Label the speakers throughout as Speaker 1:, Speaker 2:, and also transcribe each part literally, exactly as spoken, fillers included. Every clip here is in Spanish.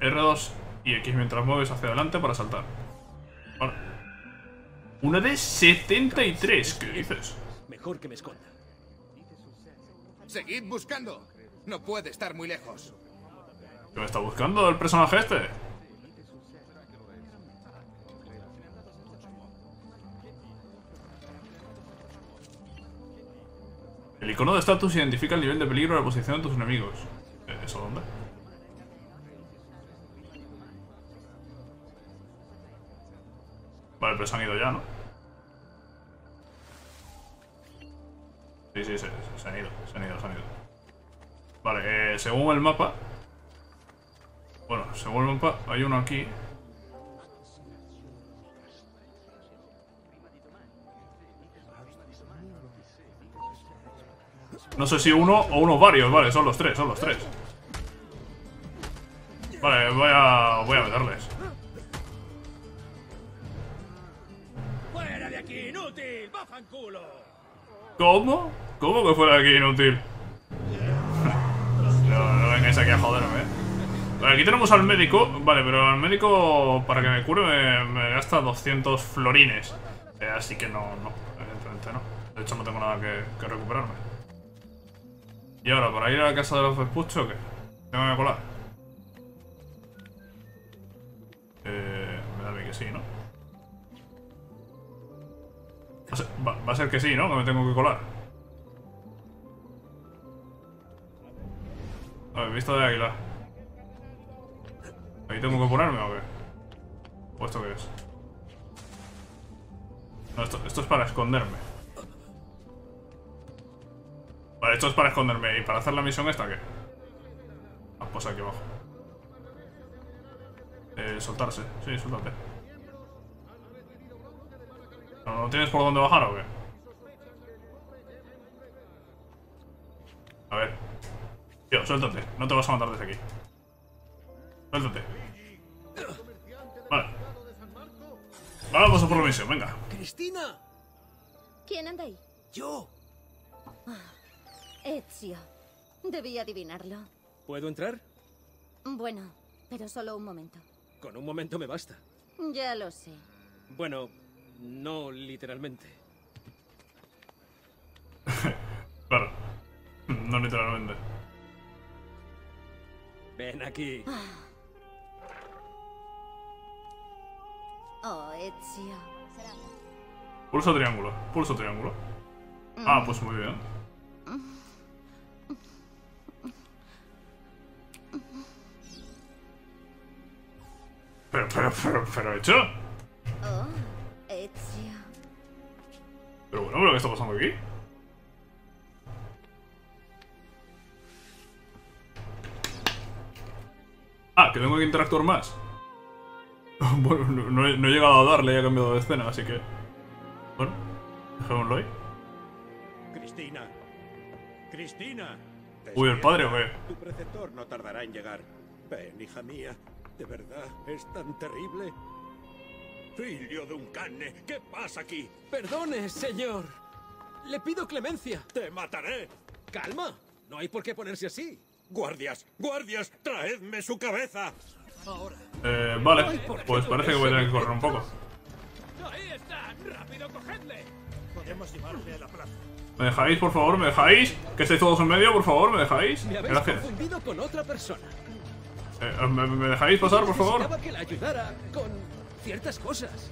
Speaker 1: R dos y X mientras mueves hacia adelante para saltar. Vale. Una de setenta y tres, ¿qué dices?
Speaker 2: Mejor que me esconda.
Speaker 3: Seguid buscando. No puede estar muy lejos.
Speaker 1: ¿Qué me está buscando el personaje este? El icono de estatus identifica el nivel de peligro y la posición de tus enemigos. ¿Eso dónde? Vale, pero se han ido ya, ¿no? Sí, sí, se, se han ido, se han ido, se han ido. Vale, eh, según el mapa... Bueno, según el mapa, hay uno aquí. No sé si uno o unos varios, vale, son los tres, son los tres. Vale, voy a... voy a meterles.
Speaker 2: ¡Fuera de aquí, inútil! ¡Bajan culo!
Speaker 1: ¿Cómo? ¿Cómo que fuera de aquí inútil? No, no vengáis aquí a joderme, eh. Vale, aquí tenemos al médico. Vale, pero al médico para que me cure me, me gasta doscientos florines. Eh, así que no, no, evidentemente no. De hecho no tengo nada que, que recuperarme. Y ahora, para ir a la casa de los Vespucci, ¿qué? ¿Tengo que colar? Eh, me da a mí que sí, ¿no? Va a, ser, va, va a ser que sí, ¿no? Que me tengo que colar. A ver, vista de águila. ¿Ahí tengo que ponerme o qué? ¿O esto qué es? No, esto, esto es para esconderme. Vale, esto es para esconderme. ¿Y para hacer la misión esta qué? Ah, pues aquí abajo. Eh, soltarse. Sí, suéltate. ¿No, ¿No tienes por dónde bajar o qué? A ver. Tío, suéltate. No te vas a matar desde aquí. Suéltate. Vale. Vamos a por la misión, venga.
Speaker 2: ¡Cristina!
Speaker 4: ¿Quién anda ahí?
Speaker 2: ¡Yo!
Speaker 4: Ezio. Debí adivinarlo.
Speaker 2: ¿Puedo entrar?
Speaker 4: Bueno, pero solo un momento.
Speaker 2: Con un momento me basta.
Speaker 4: Ya lo sé.
Speaker 2: Bueno, no literalmente.
Speaker 1: Claro. No literalmente.
Speaker 2: Ven aquí.
Speaker 4: Oh, Ezio.
Speaker 1: Pulso triángulo. Pulso triángulo. Ah, pues muy bien. Pero, pero, pero, pero, hecho.
Speaker 4: Oh, Ezio.
Speaker 1: Pero bueno, pero ¿qué está pasando aquí? Ah, que tengo que interactuar más. Bueno, no, no, he, no he llegado a darle y he cambiado de escena, así que... Bueno, dejémoslo ahí.
Speaker 5: Cristina. Cristina.
Speaker 1: Uy, ¿el padre o qué?
Speaker 5: Tu preceptor no tardará en llegar. Ven, hija mía. ¿De verdad es tan terrible? Figlio de un cane. ¿Qué pasa aquí?
Speaker 2: Perdone, señor. Le pido clemencia.
Speaker 5: ¡Te mataré!
Speaker 2: Calma. No hay por qué ponerse así.
Speaker 5: ¡Guardias! ¡Guardias! ¡Traedme su cabeza!
Speaker 2: Ahora.
Speaker 1: Eh, vale. Pues parece que voy a tener que correr un poco.
Speaker 2: ¡Ahí está! ¡Rápido, cogedle!
Speaker 5: Podemos llevarle a la plaza.
Speaker 1: ¿Me dejáis, por favor? ¿Me dejáis? Que estáis todos en medio, por favor, ¿me dejáis?
Speaker 2: Me habéis
Speaker 1: Gracias.
Speaker 2: confundido con otra persona.
Speaker 1: Eh, ¿me, ¿Me dejáis pasar, por favor?
Speaker 2: Necesitaba que la ayudara con ciertas cosas.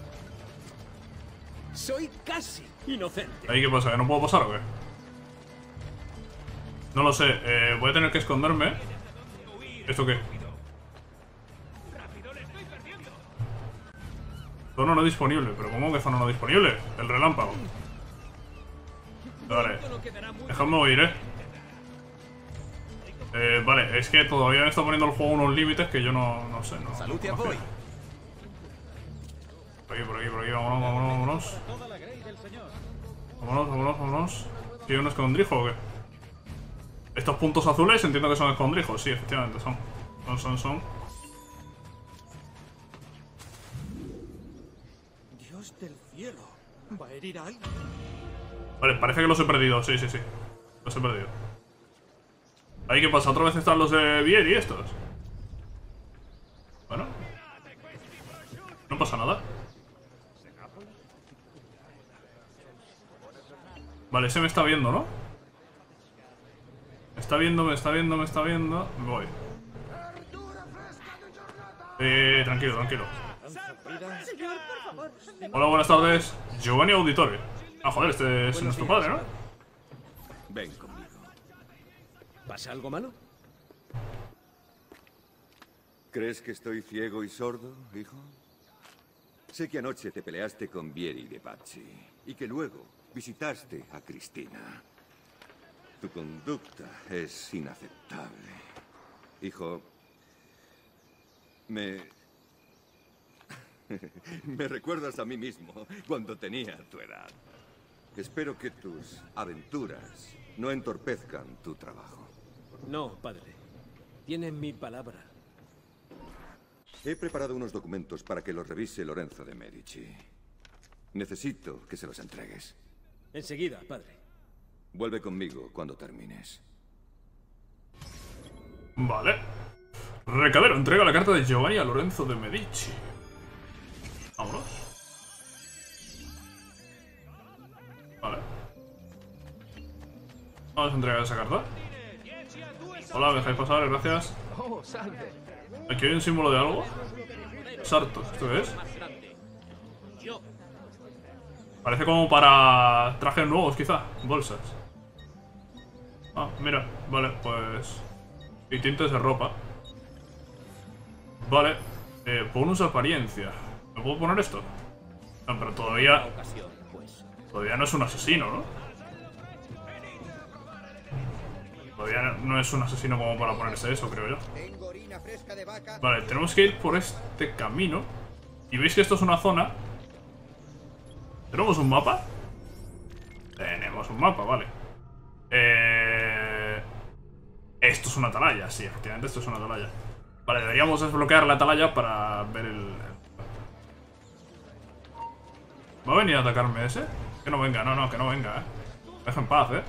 Speaker 2: Soy casi inocente.
Speaker 1: ¿Ahí qué pasa? ¿Que no puedo pasar o qué? No lo sé. Eh, voy a tener que esconderme. ¿Esto qué? Zona no disponible. ¿Pero cómo que zona no disponible? El relámpago. Vale. Dejadme oír, eh. Eh, vale, es que todavía me está poniendo el juego unos límites que yo no, no sé, no.
Speaker 2: Salud,
Speaker 1: no, no
Speaker 2: voy.
Speaker 1: Por aquí, por aquí, por aquí, vámonos, vámonos, vámonos. Vámonos, vámonos, vámonos. ¿Tiene un escondrijo o qué? Estos puntos azules entiendo que son escondrijos, sí, efectivamente son. Son, son, son.
Speaker 5: Dios del cielo. ¿Va a herir a alguien?
Speaker 1: Vale, parece que los he perdido, sí, sí, sí. Los he perdido. ¿Ahí qué pasa? ¿Otra vez están los de Vieri estos? No pasa nada. Vale, ese me está viendo, ¿no? Me está viendo, me está viendo, me está viendo. Me voy. Eh, tranquilo, tranquilo. Hola, buenas tardes. Giovanni Auditore. Ah, joder, este es nuestro padre, ¿no?
Speaker 5: Ven conmigo.
Speaker 2: ¿Pasa algo malo?
Speaker 6: ¿Crees que estoy ciego y sordo, hijo? Sé que anoche te peleaste con Vieri de Pazzi y que luego visitaste a Cristina. Tu conducta es inaceptable. Hijo, me... me recuerdas a mí mismo cuando tenía tu edad. Espero que tus aventuras no entorpezcan tu trabajo.
Speaker 2: No, padre. Tienen mi palabra.
Speaker 6: He preparado unos documentos para que los revise Lorenzo de Medici. Necesito que se los entregues.
Speaker 2: Enseguida, padre.
Speaker 6: Vuelve conmigo cuando termines.
Speaker 1: Vale. Recadero, entrega la carta de Giovanni a Lorenzo de Medici. Vámonos. Vale. Vamos a entregar esa carta. Hola, ¿me dejáis pasar? Gracias. Aquí hay un símbolo de algo. Sarto, ¿esto qué es? Parece como para trajes nuevos, quizá. Bolsas. Ah, mira. Vale, pues... y tintes de ropa. Vale. Eh, bonus apariencia. ¿Me puedo poner esto? No, pero todavía... Todavía no es un asesino, ¿no? Todavía no es un asesino como para ponerse eso, creo yo. Vale, tenemos que ir por este camino. Y veis que esto es una zona. ¿Tenemos un mapa? Tenemos un mapa, vale. Eh... Esto es una atalaya, sí, efectivamente esto es una atalaya. Vale, deberíamos desbloquear la atalaya para ver el... ¿Va a venir a atacarme ese? Que no venga, no, no, que no venga, eh. Me deje en paz, eh.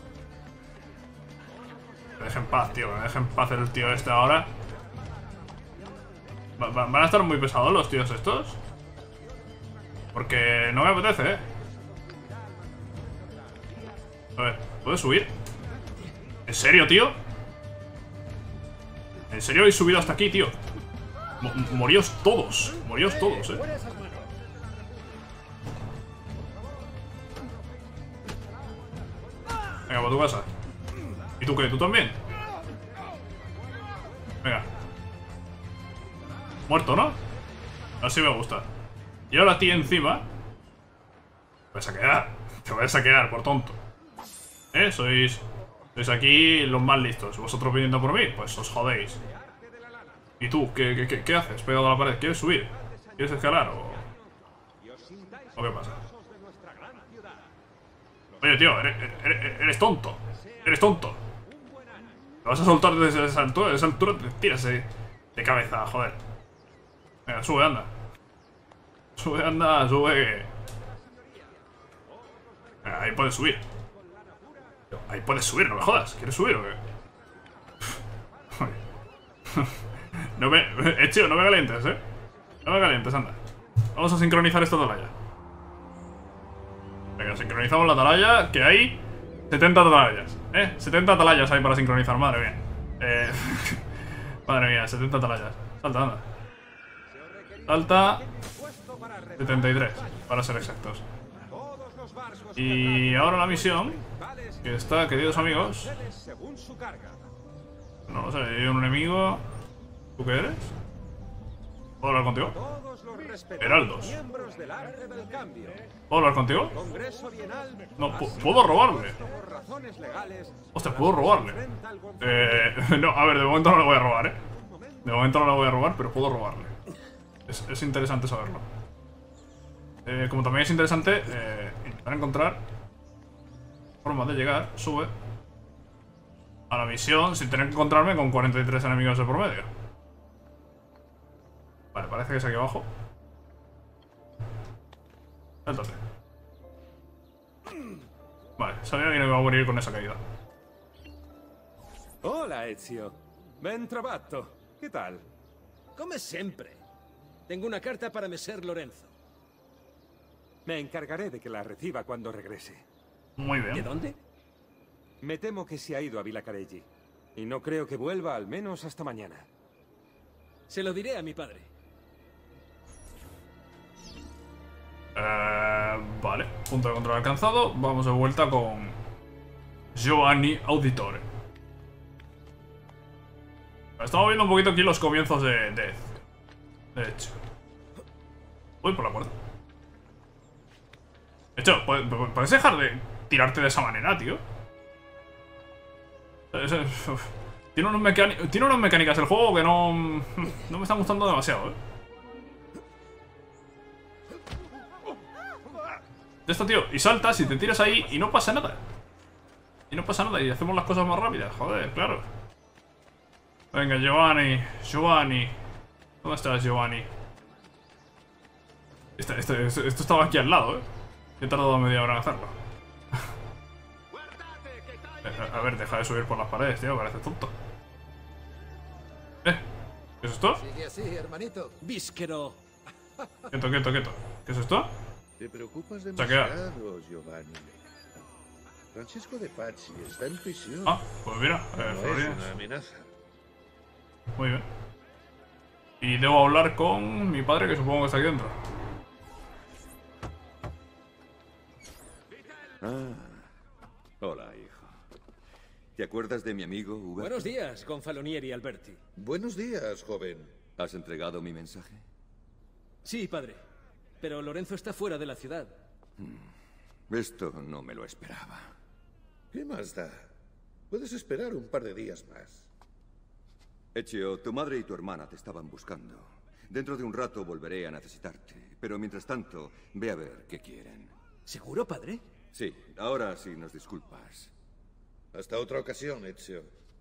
Speaker 1: Me deje en paz, tío, me deje en paz el tío este ahora. Va, va, ¿Van a estar muy pesados los tíos estos? Porque no me apetece, eh. A ver, ¿puedes subir? ¿En serio, tío? ¿En serio habéis subido hasta aquí, tío? M moríos todos, moríos todos, eh. Venga, para tu casa. ¿Y tú qué? ¿Tú también? Venga. Muerto, ¿no? Así me gusta. Y ahora a ti encima... Te vas a quedar. Te vas a quedar, por tonto. ¿Eh? Sois... Sois aquí los más listos. Vosotros viniendo por mí, pues os jodéis. ¿Y tú? ¿Qué, qué, qué, qué haces pegado a la pared? ¿Quieres subir? ¿Quieres escalar o...? ¿O qué pasa? Oye, tío, eres, eres, eres tonto. Eres tonto. Te vas a soltar desde esa altura, desde esa altura te tiras de, de cabeza, joder. Venga, sube, anda. Sube, anda, sube. Venga, ahí puedes subir. Ahí puedes subir, no me jodas. ¿Quieres subir o qué? No me... Eh, tío, no me calientes, eh. No me calientes, anda. Vamos a sincronizar esta atalaya. Venga, sincronizamos la atalaya, que hay setenta atalayas, ¿eh? setenta atalayas hay para sincronizar, madre mía. Eh... madre mía, setenta atalayas. Salta, anda. Salta... setenta y tres, para ser exactos. Y ahora la misión, que está, queridos amigos... No lo sé, hay un enemigo... ¿Tú qué eres? ¿Puedo hablar contigo? Heraldos. ¿Puedo hablar contigo? No, ¿puedo robarle? Hostia, ¿puedo robarle? Eh, no, a ver, de momento no le voy a robar, eh. De momento no le voy a robar, pero puedo robarle. Es, es interesante saberlo. Eh, como también es interesante eh, intentar encontrar formas de llegar, sube a la misión sin tener que encontrarme con cuarenta y tres enemigos de por medio. Vale, parece que es aquí abajo. Sáltate. Vale, sabía que no iba a morir con esa caída.
Speaker 7: Hola, Ezio. Ben trovato. Che tal?
Speaker 2: Come sempre. Tengo una carta para Messer Lorenzo.
Speaker 7: Me encargaré de que la reciba cuando regrese.
Speaker 1: Muy
Speaker 2: ¿De
Speaker 1: bien.
Speaker 2: dónde?
Speaker 7: Me temo que se ha ido a Villacarelli. Y no creo que vuelva al menos hasta mañana.
Speaker 2: Se lo diré a mi padre.
Speaker 1: Eh, vale, punto de control alcanzado. Vamos de vuelta con Giovanni Auditore. Estamos viendo un poquito aquí los comienzos de Death. De hecho. Uy, por la puerta. De hecho, ¿puedes dejar de tirarte de esa manera, tío? Es- es- uf. Tiene unos, mecáni- tiene unas mecánicas el juego que no, no me están gustando demasiado, ¿eh? De esto, tío. Y saltas y te tiras ahí y no pasa nada. Y no pasa nada y hacemos las cosas más rápidas. Joder, claro. Venga, Giovanni. Giovanni. ¿Dónde estás, Giovanni? Esto, esto, esto, esto estaba aquí al lado, ¿eh? He tardado media hora en hacerlo. A, a ver, deja de subir por las paredes, tío. Parece tonto. ¿Eh? ¿Qué es esto?
Speaker 3: Sigue así, hermanito.
Speaker 2: Vísquero.
Speaker 1: Quieto, quieto, quieto. ¿Qué es esto?
Speaker 8: Te preocupas
Speaker 1: Saquea.
Speaker 8: demasiado, Giovanni. Francisco de Pazzi está en prisión.
Speaker 1: Ah, pues mira, eh,
Speaker 8: no es
Speaker 1: florines.
Speaker 8: una amenaza.
Speaker 1: Muy bien. Y debo hablar con mi padre, que supongo que está aquí dentro.
Speaker 6: Ah. Hola, hijo. ¿Te acuerdas de mi amigo Hugo?
Speaker 2: Buenos días, Gonfalonieri Alberti.
Speaker 8: Buenos días, joven.
Speaker 6: ¿Has entregado mi mensaje?
Speaker 2: Sí, padre. Pero Lorenzo está fuera de la ciudad.
Speaker 6: Esto no me lo esperaba.
Speaker 8: ¿Qué más da? Puedes esperar un par de días más.
Speaker 6: Ezio, tu madre y tu hermana te estaban buscando. Dentro de un rato volveré a necesitarte. Pero mientras tanto, ve a ver qué quieren.
Speaker 2: ¿Seguro, padre?
Speaker 6: Sí, ahora sí nos disculpas.
Speaker 8: Hasta otra ocasión, Ezio.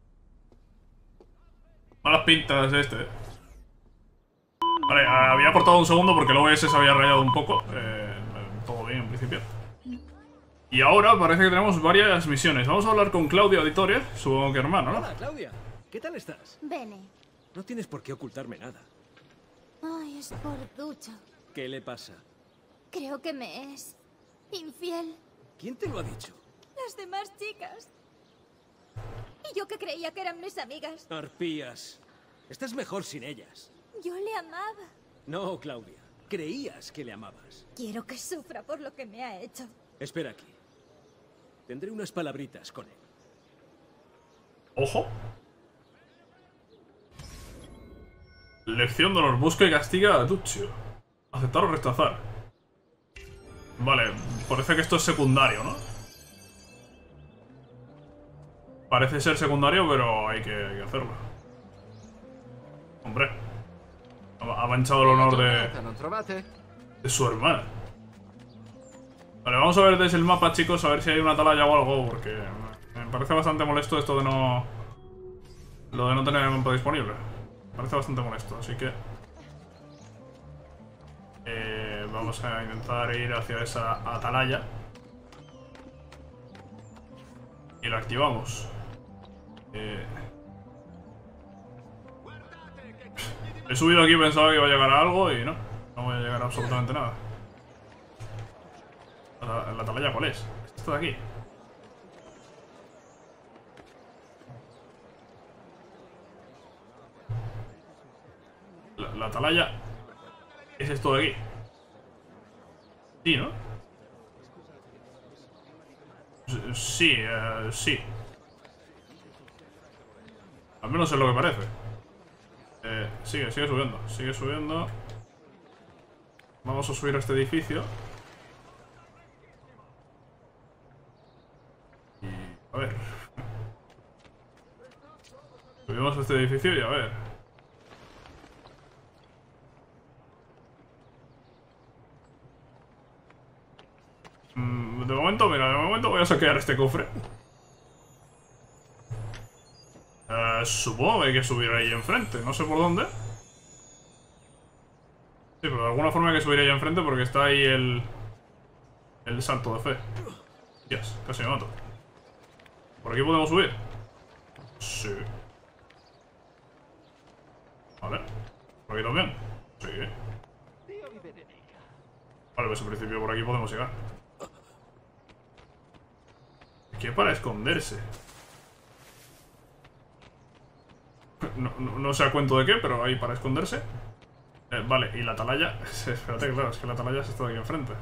Speaker 1: Malas pintas este, eh. Vale, había cortado un segundo porque el O B S se había rayado un poco. Eh, todo bien en principio. Y ahora parece que tenemos varias misiones. Vamos a hablar con Claudio Auditore, supongo que hermano, ¿no?
Speaker 2: Hola, Claudia. ¿Qué tal estás?
Speaker 4: Bene.
Speaker 2: No tienes por qué ocultarme nada.
Speaker 4: Ay, es por ducho.
Speaker 2: ¿Qué le pasa?
Speaker 4: Creo que me es infiel.
Speaker 2: ¿Quién te lo ha dicho?
Speaker 4: Las demás chicas. Y yo que creía que eran mis amigas.
Speaker 2: Arpías. Estás mejor sin ellas.
Speaker 4: Yo le amaba.
Speaker 2: No, Claudia. Creías que le amabas.
Speaker 4: Quiero que sufra por lo que me ha hecho.
Speaker 2: Espera aquí. Tendré unas palabritas con él.
Speaker 1: Ojo. Lección de los busca y castiga a Duccio. Aceptar o rechazar. Vale, parece que esto es secundario, ¿no? Parece ser secundario, pero hay que, hay que hacerlo. Hombre. Ha, ha manchado el honor de, de su hermana. Vale, vamos a ver desde el mapa, chicos, a ver si hay una atalaya o algo, porque me parece bastante molesto esto de no... Lo de no tener el mapa disponible. Me parece bastante molesto, así que... Eh, vamos a intentar ir hacia esa atalaya. Y la activamos. Eh... He subido aquí, pensaba que iba a llegar a algo y no. No voy a llegar a absolutamente nada. ¿La, la atalaya cuál es? Esto de aquí. La, la atalaya es esto de aquí. Sí, ¿no? Sí, eh, sí. Al menos es lo que parece. Eh, sigue, sigue subiendo. Sigue subiendo. Vamos a subir a este edificio. Y... a ver. Subimos a este edificio y a ver. Mm, de momento, mira, de momento voy a saquear este cofre. Uh, supongo que hay que subir ahí enfrente, no sé por dónde. Sí, pero de alguna forma hay que subir ahí enfrente porque está ahí el... El salto de fe. Dios, casi me mato. ¿Por aquí podemos subir? Sí. Vale. ¿Por aquí también? Sí. Vale, pues en principio por aquí podemos llegar. Aquí para esconderse. No, no, no sé a cuento de qué, pero hay para esconderse. Eh, vale, y la atalaya... Espérate, claro, es que la atalaya está aquí enfrente.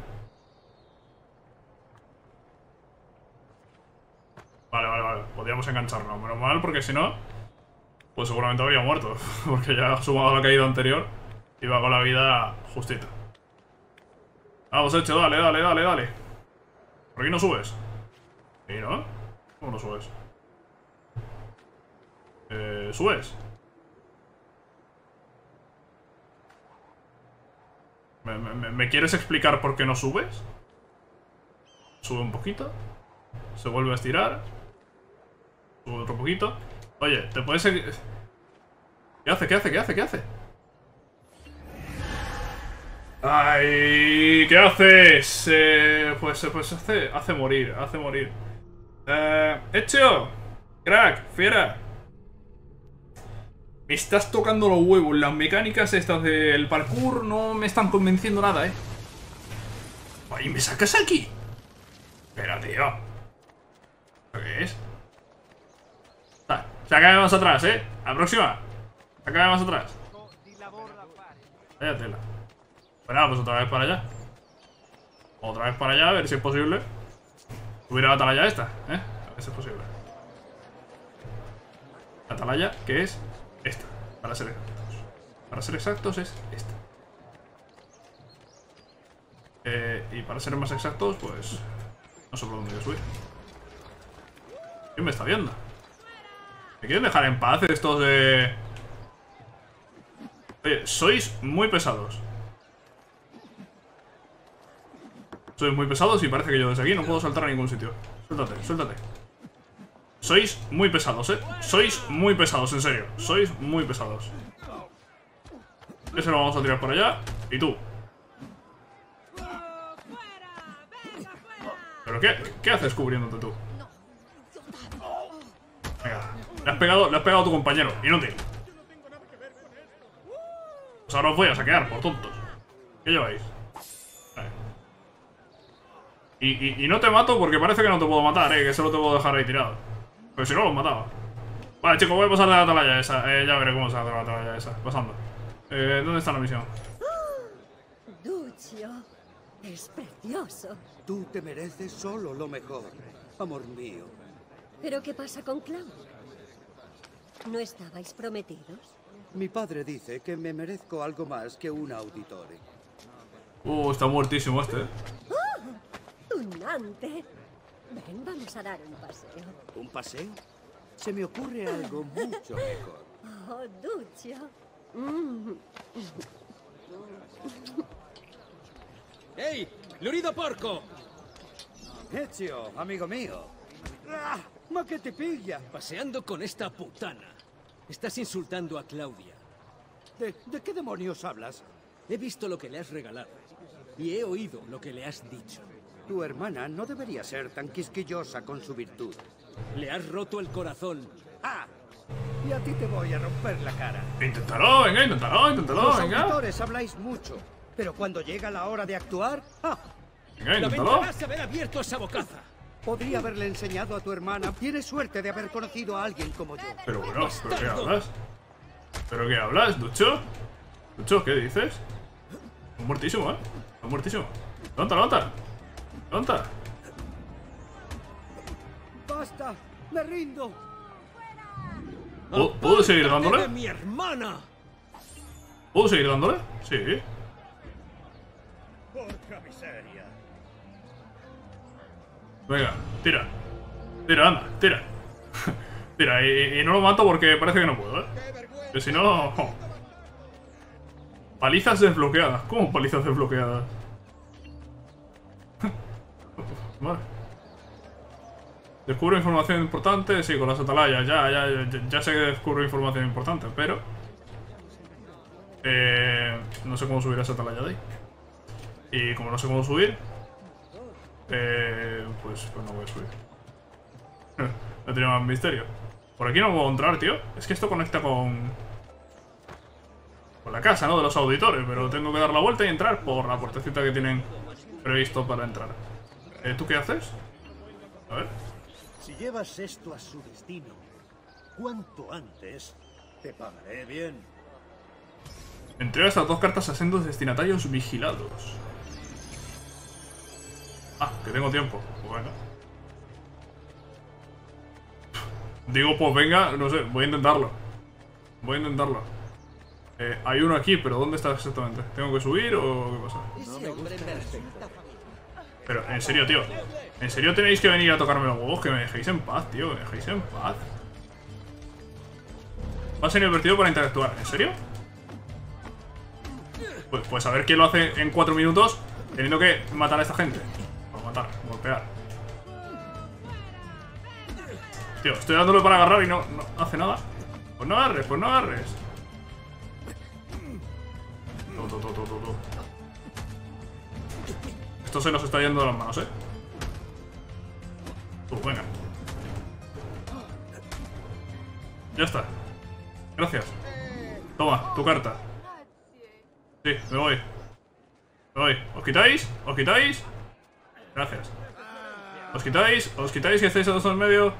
Speaker 1: Vale, vale, vale. Podríamos engancharnos. Menos mal, porque si no, pues seguramente habría muerto. Porque ya sumado a la caída anterior, iba con la vida justita. Vamos, hecho, dale, dale, dale, dale. ¿Por aquí no subes? ¿Sí, no? ¿Cómo no subes? Eh, ¿subes? ¿Me, me, ¿Me quieres explicar por qué no subes? Sube un poquito. Se vuelve a estirar. Sube otro poquito. Oye, ¿te puedes seguir? ¿Qué hace? ¿Qué hace? ¿Qué hace? ¿Qué hace? ¡Ay! ¿Qué haces? Eh, pues, pues hace, hace morir, hace morir. Eh, ¡Hecho! ¡Crack! ¡Fiera! Me estás tocando los huevos. Las mecánicas estas del parkour no me están convenciendo nada, ¿eh? ¡Ay, me sacas aquí! Espera, tío. ¿Qué es? Ah, sácame más atrás, ¿eh? A la próxima. Sácame más atrás. Vaya tela. Bueno, pues otra vez para allá. Otra vez para allá, a ver si es posible. Subir a la atalaya esta, ¿eh? A ver si es posible. La atalaya, que es esta, para ser exactos. Para ser exactos es esta. Eh, y para ser más exactos, pues... no sé por dónde voy a subir. ¿Quién me está viendo? ¿Me quieren dejar en paz estos de...? Oye, sois muy pesados. Sois muy pesados y parece que yo desde aquí no puedo saltar a ningún sitio. Suéltate, suéltate. Sois muy pesados, eh. Sois muy pesados, en serio. Sois muy pesados. Ese lo vamos a tirar por allá. Y tú. ¿Pero qué? ¿Qué haces cubriéndote tú? Venga. Le has pegado, le has pegado a tu compañero. Inútil. Pues ahora os voy a saquear, por tontos. ¿Qué lleváis? Vale. Y, y, y no te mato porque parece que no te puedo matar, eh. Que solo te puedo dejar ahí tirado. Pero si no, los mataba. Vale, chicos, voy a pasar de la atalaya esa. Eh, ya veré cómo se hace la atalaya esa. Pasando. Eh, ¿dónde está la misión?
Speaker 9: Duccio, es precioso.
Speaker 5: Tú te mereces solo lo mejor, amor mío.
Speaker 9: ¿Pero qué pasa con Claudia? ¿No estabais prometidos?
Speaker 5: Mi padre dice que me merezco algo más que un auditore.
Speaker 1: Uh, está muertísimo este.
Speaker 9: ¡Oh! ¡Tunante! Ven, vamos a dar un paseo.
Speaker 5: ¿Un paseo? Se me ocurre algo mucho mejor.
Speaker 9: Oh, Duccio. Mm.
Speaker 2: ¡Ey! ¡Lurido porco!
Speaker 5: Ezio, amigo mío. ¡Ah! ¿Ma qué te pilla?
Speaker 2: Paseando con esta putana. Estás insultando a Claudia.
Speaker 5: ¿De, ¿De qué demonios hablas?
Speaker 2: He visto lo que le has regalado. Y he oído lo que le has dicho.
Speaker 5: Tu hermana no debería ser tan quisquillosa con su virtud.
Speaker 2: Le has roto el corazón.
Speaker 5: ¡Ah! Y a ti te voy a romper la cara.
Speaker 1: Inténtalo, venga, inténtalo, inténtalo,
Speaker 5: Los
Speaker 1: venga.
Speaker 5: auditores habláis mucho, pero cuando llega la hora de actuar... ¡ah!
Speaker 1: Venga, inténtalo.
Speaker 2: Lamentarás haber abierto esa bocaza.
Speaker 5: Podría haberle enseñado a tu hermana. Tienes suerte de haber conocido a alguien como yo.
Speaker 1: Pero bueno, ¿pero qué hablas? ¿Pero qué hablas, Ducho? Ducho, ¿qué dices? Está muertísimo, ¿eh? Está muertísimo. Levanta, levanta. Levanta.
Speaker 5: ¡Basta! ¡Me rindo!
Speaker 1: ¿Puedo, ¿puedo seguir
Speaker 2: ¡Apártate
Speaker 1: dándole?
Speaker 2: de mi hermana!
Speaker 1: ¿Puedo seguir dándole? Sí.
Speaker 5: ¡Porca miseria!
Speaker 1: Venga, tira. Tira, anda, tira. Tira, y, y no lo mato porque parece que no puedo, ¿eh? Que si no... Palizas desbloqueadas. ¿Cómo palizas desbloqueadas? Vale. Descubro información importante. Sí, con las atalayas. Ya, ya, ya, ya sé que descubro información importante, pero... Eh, no sé cómo subir a esa atalaya de ahí. Y como no sé cómo subir... Eh, pues, pues no voy a subir. No tiene más misterio. Por aquí no puedo entrar, tío. Es que esto conecta con... Con la casa, ¿no? De los auditores. Pero tengo que dar la vuelta y entrar por la puertecita que tienen previsto para entrar. Eh, ¿Tú qué haces? A ver.
Speaker 2: Si llevas esto a su destino, cuanto antes, te pagaré bien.
Speaker 1: Entrega estas dos cartas a sendos destinatarios vigilados. Ah, que tengo tiempo. Bueno. Digo, pues venga, no sé, voy a intentarlo. Voy a intentarlo. Eh, hay uno aquí, pero ¿dónde está exactamente? ¿Tengo que subir o qué pasa?
Speaker 2: No me gusta este.
Speaker 1: Pero, en serio, tío. ¿En serio tenéis que venir a tocarme los huevos? Que me dejéis en paz, tío. Que me dejéis en paz. Va a ser divertido para interactuar. ¿En serio? Pues, pues a ver quién lo hace en cuatro minutos teniendo que matar a esta gente. O matar, golpear. Tío, estoy dándole para agarrar y no, no hace nada. Pues no agarres, pues no agarres. To, to, to, to, to, to. Esto se nos está yendo de las manos, eh. Tú, venga. Ya está. Gracias. Toma, tu carta. Sí, me voy. Me voy. ¿Os quitáis? ¿Os quitáis? Gracias. ¿Os quitáis? ¿Os quitáis y hacéis a dos en medio?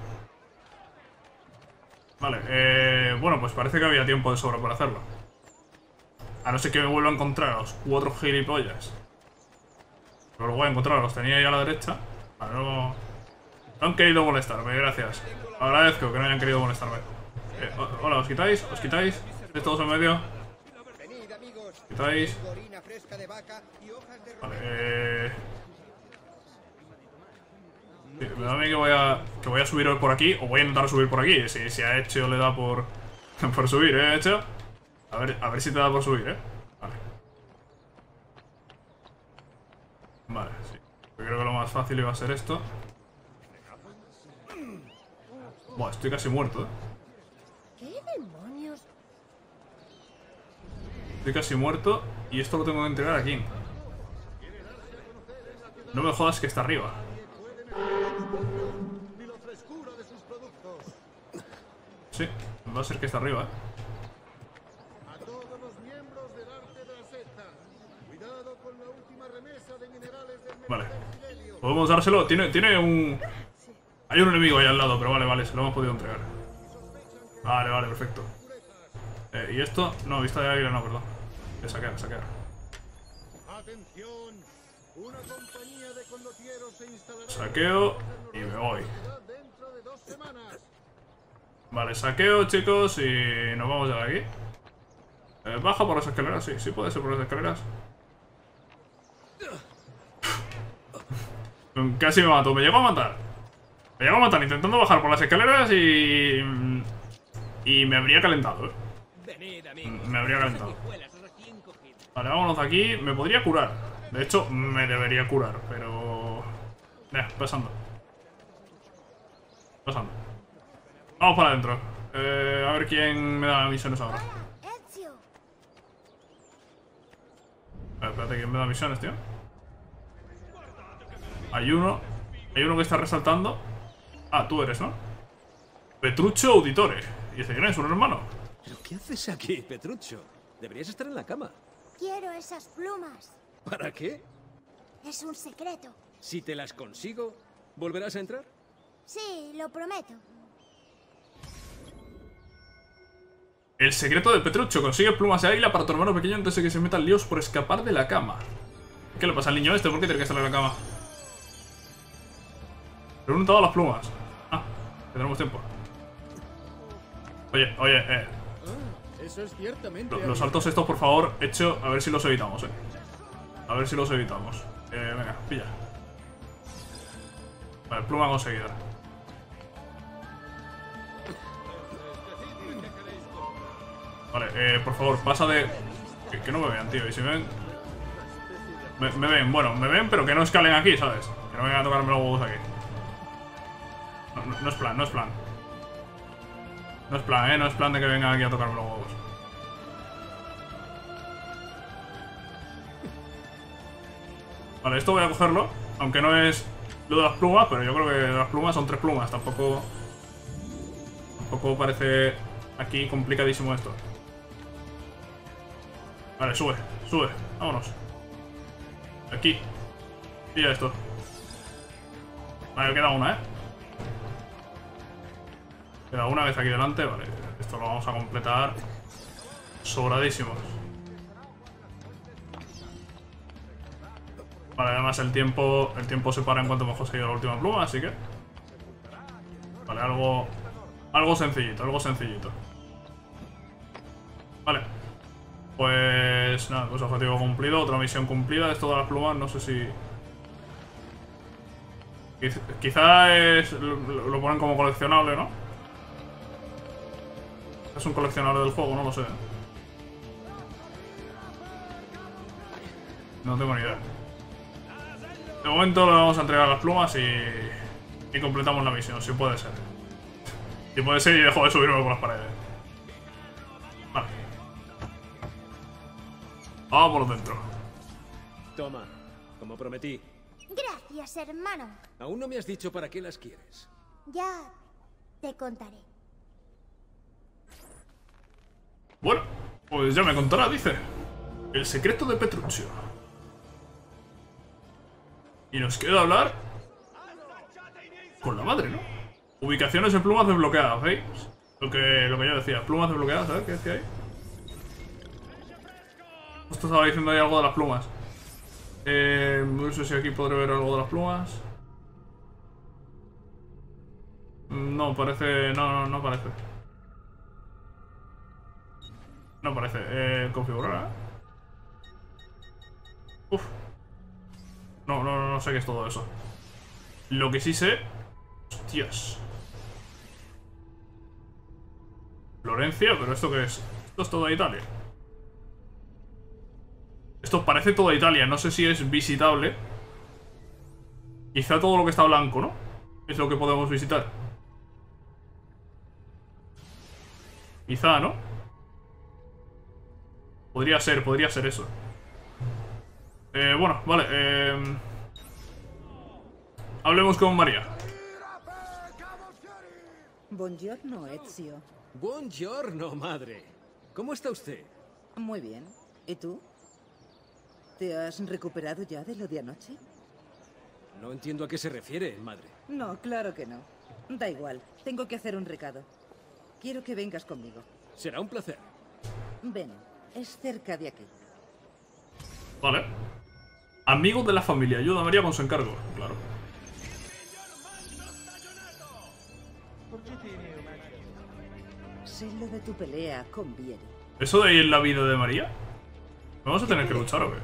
Speaker 1: Vale, eh... bueno, pues parece que había tiempo de sobra para hacerlo. A no ser que me vuelva a encontrar a los cuatro gilipollas. Pero los voy a encontrar, los tenía ahí a la derecha. Vale, no... no han querido molestarme, gracias. Agradezco que no hayan querido molestarme. Eh, hola, ¿os quitáis? ¿Os quitáis? ¿Estáis todos en medio? ¿Os quitáis? Vale, eh... sí, me da a mí que voy a, que voy a subir por aquí, o voy a intentar subir por aquí. Si, si a Hecho le da por, por subir, ¿eh, Hecho? A ver, a ver si te da por subir, ¿eh? Vale. Vale, sí. Yo creo que lo más fácil iba a ser esto. Buah, estoy casi muerto, ¿eh?
Speaker 9: ¿Qué demonios?
Speaker 1: Estoy casi muerto y esto lo tengo que entregar a King. No me jodas que está arriba. Sí, va a ser que está arriba, ¿eh? Vale. Podemos dárselo. Tiene, tiene un... Hay un enemigo ahí al lado, pero vale, vale, se lo hemos podido entregar. Vale, vale, perfecto. Eh, y esto... No, vista de águila no, perdón. De saquear, saquear. Saqueo y me voy. Vale, saqueo, chicos, y nos vamos ya de aquí. Eh, baja por las escaleras, sí, sí puede ser por las escaleras. Casi me mato, me llegó a matar. Me llegó a matar intentando bajar por las escaleras y... Y me habría calentado, eh. Me habría calentado. Vale, vámonos de aquí. Me podría curar. De hecho, me debería curar, pero... Eh, pasando. Pasando. Vamos para adentro. Eh, a ver quién me da misiones ahora. A ver, espérate, ¿quién me da misiones, tío? Hay uno. Hay uno que está resaltando. Ah, tú eres, ¿no? Petruccio Auditore. Y dice, ¿quién es? ¿Un hermano?
Speaker 2: ¿Pero qué haces aquí, Petruccio? Deberías estar en la cama.
Speaker 4: Quiero esas plumas.
Speaker 2: ¿Para qué?
Speaker 4: Es un secreto.
Speaker 2: Si te las consigo, ¿volverás a entrar?
Speaker 4: Sí, lo prometo.
Speaker 1: El secreto de Petruccio. Consigue plumas de águila para tu hermano pequeño antes de que se meta en líos por escapar de la cama. ¿Qué le pasa al niño este? ¿Por qué tiene que estar en la cama? Reúne todas las plumas. Ah, que tenemos tiempo. Oye, oye, eh.
Speaker 2: Eso es ciertamente.
Speaker 1: Los saltos estos, por favor, hecho, a ver si los evitamos, eh. A ver si los evitamos. Eh, venga, pilla. Vale, pluma conseguida. Vale, eh, por favor, pasa de... Que, que no me vean, tío, y si me ven... Me, me ven, bueno, me ven, pero que no escalen aquí, ¿sabes? Que no vengan a tocarme los huevos aquí. No, no, no es plan, no es plan. No es plan, eh, no es plan de que vengan aquí a tocarme los huevos. Vale, esto voy a cogerlo, aunque no es lo de las plumas, pero yo creo que las plumas son tres plumas, tampoco... Tampoco parece aquí complicadísimo esto. Vale, sube, sube, vámonos. Aquí. Y ya esto. Vale, queda una, ¿eh? Queda una vez aquí delante, vale. Esto lo vamos a completar sobradísimos. Vale, además el tiempo el tiempo se para en cuanto hemos conseguido la última pluma, así que... Vale, algo... Algo sencillito, algo sencillito. Vale. Pues nada, pues objetivo cumplido, otra misión cumplida. Esto de las plumas, no sé si... Quizá es, lo ponen como coleccionable, ¿no? Es un coleccionable del juego, no lo sé. No tengo ni idea. De momento le vamos a entregar las plumas y... Y completamos la misión, si puede ser. Si puede ser y dejo de subirme por las paredes. Vale. Vamos por dentro.
Speaker 10: Toma, como prometí.
Speaker 11: Gracias, hermano.
Speaker 10: Aún no me has dicho para qué las quieres.
Speaker 11: Ya te contaré.
Speaker 1: Bueno, pues ya me contará, dice. El secreto de Petruccio. Y nos queda hablar con la madre, ¿no? Ubicaciones en plumas desbloqueadas, ¿veis? Lo que, lo que yo decía, plumas desbloqueadas, ¿sabes qué decía ahí? Esto estaba diciendo ahí algo de las plumas. Eh, no sé si aquí podré ver algo de las plumas. No, parece... No, no, no parece. No parece. Eh, configurar, ¿eh? Uf. No, no, no sé qué es todo eso. Lo que sí sé... Hostias. Florencia, pero ¿esto qué es? Esto es toda Italia. Esto parece toda Italia, no sé si es visitable. Quizá todo lo que está blanco, ¿no? Es lo que podemos visitar. Quizá, ¿no? Podría ser, podría ser eso. Eh, bueno, vale, eh... hablemos con María.
Speaker 12: Buongiorno, Ezio.
Speaker 10: Buongiorno, madre. ¿Cómo está usted?
Speaker 12: Muy bien. ¿Y tú? ¿Te has recuperado ya de lo de anoche?
Speaker 10: No entiendo a qué se refiere, madre.
Speaker 12: No, claro que no. Da igual, tengo que hacer un recado. Quiero que vengas conmigo.
Speaker 10: Será un placer.
Speaker 12: Ven, es cerca de aquí.
Speaker 1: Vale. Amigo de la familia, ayuda a María con su encargo. Claro.
Speaker 12: Sé lo de tu pelea con Vieri.
Speaker 1: ¿Eso de ahí en la vida de María? ¿Vamos a tener que luchar o qué?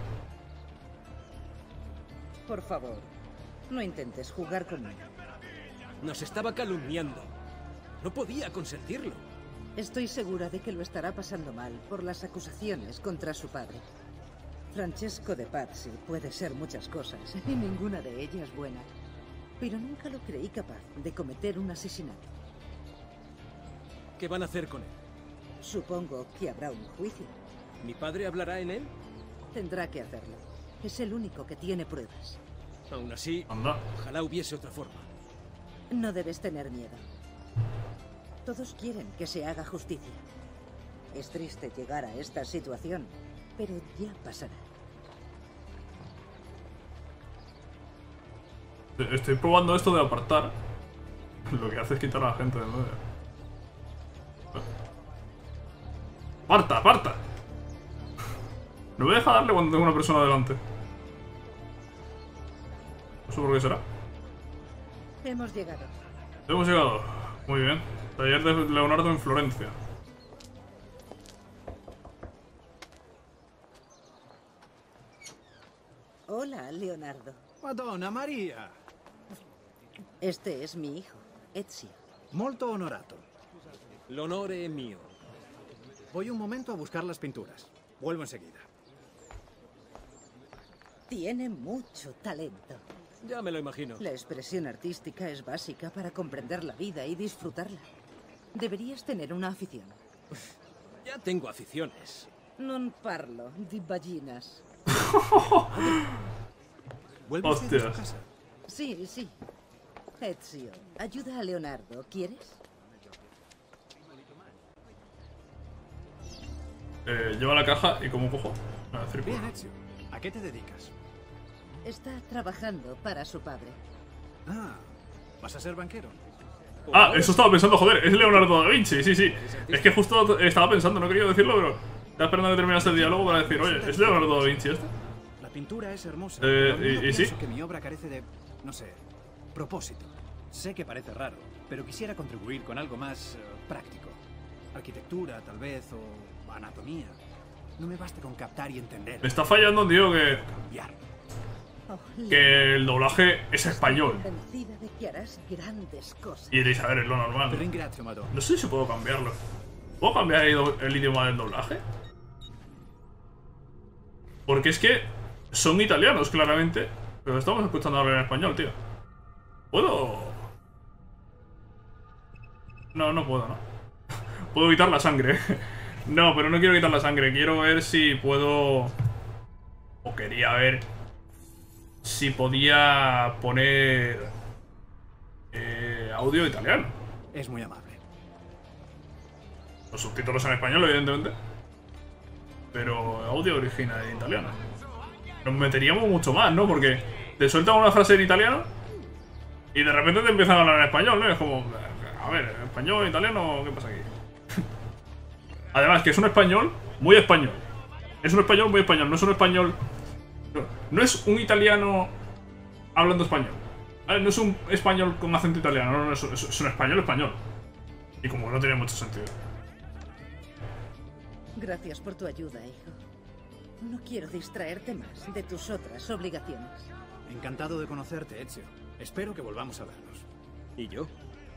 Speaker 12: Por favor, no intentes jugar conmigo.
Speaker 10: Nos estaba calumniando. No podía consentirlo.
Speaker 12: Estoy segura de que lo estará pasando mal por las acusaciones contra su padre. Francesco de Pazzi puede ser muchas cosas y ninguna de ellas buena. Pero nunca lo creí capaz de cometer un asesinato.
Speaker 10: ¿Qué van a hacer con él?
Speaker 12: Supongo que habrá un juicio.
Speaker 10: ¿Mi padre hablará en él?
Speaker 12: Tendrá que hacerlo. Es el único que tiene pruebas.
Speaker 10: Aún así,
Speaker 1: Anda.
Speaker 10: ojalá hubiese otra forma.
Speaker 12: No debes tener miedo. Todos quieren que se haga justicia. Es triste llegar a esta situación, pero ya pasará.
Speaker 1: Estoy probando esto de apartar. Lo que hace es quitar a la gente de medio. ¡Aparta, aparta! No me deja darle cuando tengo una persona delante. No sé por qué será.
Speaker 12: Hemos llegado.
Speaker 1: Hemos llegado. Muy bien. Taller de Leonardo en Florencia.
Speaker 12: Hola, Leonardo.
Speaker 2: Madonna Maria.
Speaker 12: Este es mi hijo, Ezio.
Speaker 2: Molto onorato.
Speaker 10: L'onore è mio.
Speaker 2: Voy un momento a buscar las pinturas. Vuelvo enseguida.
Speaker 12: Tiene mucho talento.
Speaker 10: Ya me lo imagino.
Speaker 12: La expresión artística es básica para comprender la vida y disfrutarla. Deberías tener una afición.
Speaker 10: Ya tengo aficiones.
Speaker 12: Non parlo di ballinas.
Speaker 2: ¿Vuelve usted a su casa?
Speaker 12: Sí, sí. Ezio, ayuda a Leonardo, ¿quieres?
Speaker 1: Eh, lleva la caja y como cojo. A decir,
Speaker 2: Bien, Ezio. ¿A qué te dedicas?
Speaker 12: Está trabajando para su padre.
Speaker 10: Ah, ¿vas a ser banquero?
Speaker 1: Ah, eso estaba pensando, joder, es Leonardo da Vinci, sí, sí. Es que justo estaba pensando, no quería decirlo, pero estaba esperando que terminase el diálogo para decir, oye, ¿es Leonardo da Vinci este?
Speaker 10: La pintura es hermosa.
Speaker 1: Eh,
Speaker 10: pero
Speaker 1: y, y sí.
Speaker 10: pienso que mi obra carece de, no sé, propósito. Sé que parece raro, pero quisiera contribuir con algo más eh, práctico. Arquitectura, tal vez, o anatomía. No me basta con captar y entender.
Speaker 1: Me está fallando, tío, que...
Speaker 10: Cambiar.
Speaker 1: Que el doblaje es español.
Speaker 12: Convencida de que harás grandes cosas.
Speaker 1: Y diréis, a ver, es lo normal. No sé si puedo cambiarlo. ¿Puedo cambiar el, el idioma del doblaje? Porque es que son italianos, claramente. Pero estamos escuchando hablar en español, tío. ¿Puedo...? No, no puedo, ¿no? Puedo quitar la sangre. No, pero no quiero quitar la sangre. Quiero ver si puedo... O quería ver... Si podía poner... Eh, audio italiano.
Speaker 10: Es muy amable.
Speaker 1: Los subtítulos en español, evidentemente. Pero audio original en italiano. Nos meteríamos mucho más, ¿no? Porque te sueltan una frase en italiano y de repente te empiezan a hablar en español, ¿no? Es como... A ver, español, italiano, ¿qué pasa aquí? Además, que es un español muy español. Es un español muy español, no es un español... No, no es un italiano hablando español. ¿Vale? No es un español con acento italiano, no, no, es, es, es un español español. Y como no tiene mucho sentido.
Speaker 12: Gracias por tu ayuda, hijo. No quiero distraerte más de tus otras obligaciones.
Speaker 10: Encantado de conocerte, Ezio. Espero que volvamos a vernos.
Speaker 7: ¿Y yo?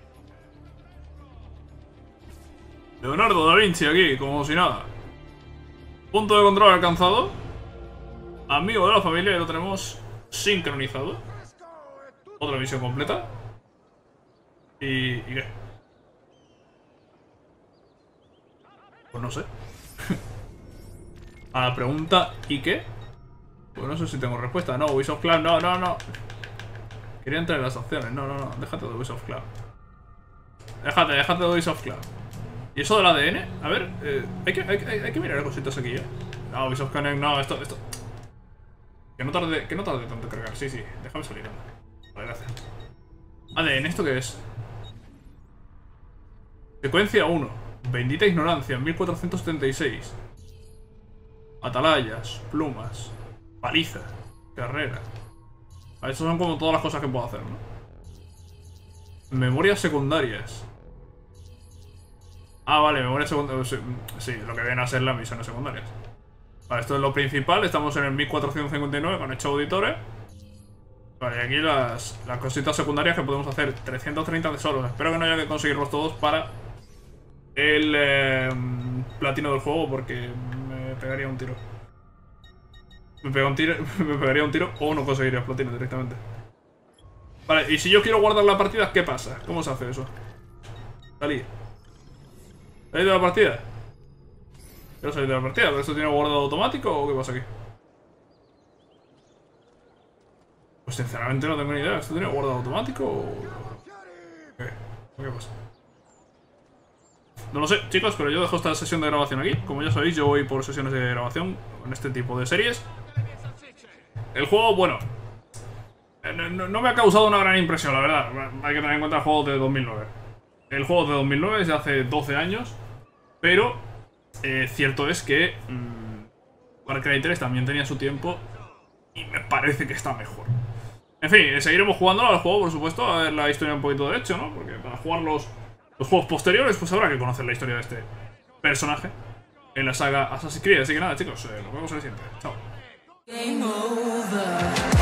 Speaker 1: Leonardo da Vinci aquí, como si nada. Punto de control alcanzado. Amigo de la familia, y lo tenemos sincronizado. Otra misión completa. ¿Y, ¿y qué? Pues no sé. A la pregunta ¿y qué? Pues no sé si tengo respuesta. No, Wish of Cloud, no, no, no. Quería entrar en las opciones. No, no, no, déjate de Wish of Cloud. Déjate, déjate de Wish of Cloud. ¿Y eso del A D N? A ver, eh, hay, que, hay, hay, hay que mirar cositas aquí, ¿eh? No, Wish of Connect, no, esto, esto. Que no tarde, que no tarde tanto en cargar. Sí, sí, déjame salir. Vale, gracias. A D N, ¿esto qué es? Secuencia uno. Bendita ignorancia, mil cuatrocientos setenta y seis. Atalayas, plumas, paliza, carrera. Vale, estas son como todas las cosas que puedo hacer, ¿no? Memorias secundarias. Ah, vale, memorias secundarias. Sí, sí, lo que vienen a ser las misiones secundarias. Vale, esto es lo principal. Estamos en el mil cuatrocientos cincuenta y nueve con hecho auditores. Vale, y aquí las, las cositas secundarias que podemos hacer. trescientos treinta tesoros. Espero que no haya que conseguirlos todos para el eh, platino del juego, porque me pegaría un tiro. Me, pega un tiro me pegaría un tiro o no conseguiría el platino directamente. Vale, y si yo quiero guardar la partida, ¿qué pasa? ¿Cómo se hace eso? Salí. ¿Salí de la partida? Quiero salir de la partida, ¿pero esto tiene guardado automático o qué pasa aquí? Pues sinceramente no tengo ni idea. ¿Esto tiene guardado automático o qué? ¿O qué pasa? No lo sé, chicos, pero yo dejo esta sesión de grabación aquí. Como ya sabéis, yo voy por sesiones de grabación en este tipo de series. El juego, bueno, no, no me ha causado una gran impresión, la verdad. Hay que tener en cuenta el juego de dos mil nueve. El juego de dos mil nueve es de hace doce años. Pero eh, cierto es que mmm, Far Cry tres también tenía su tiempo y me parece que está mejor. En fin, seguiremos jugando al juego, por supuesto, a ver la historia un poquito de hecho, ¿no? Porque para jugar los, los juegos posteriores, pues habrá que conocer la historia de este personaje en la saga Assassin's Creed. Así que nada, chicos, eh, nos vemos en el siguiente. Chao. Game over.